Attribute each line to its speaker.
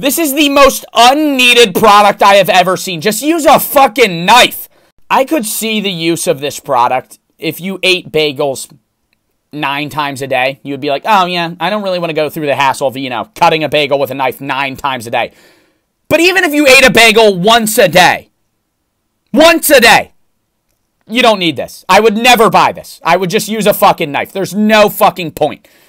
Speaker 1: This is the most unneeded product I have ever seen. Just use a fucking knife. I could see the use of this product if you ate bagels 9 times a day. You would be like, oh yeah, I don't really want to go through the hassle of, cutting a bagel with a knife 9 times a day. But even if you ate a bagel once a day, you don't need this. I would never buy this. I would just use a fucking knife. There's no fucking point.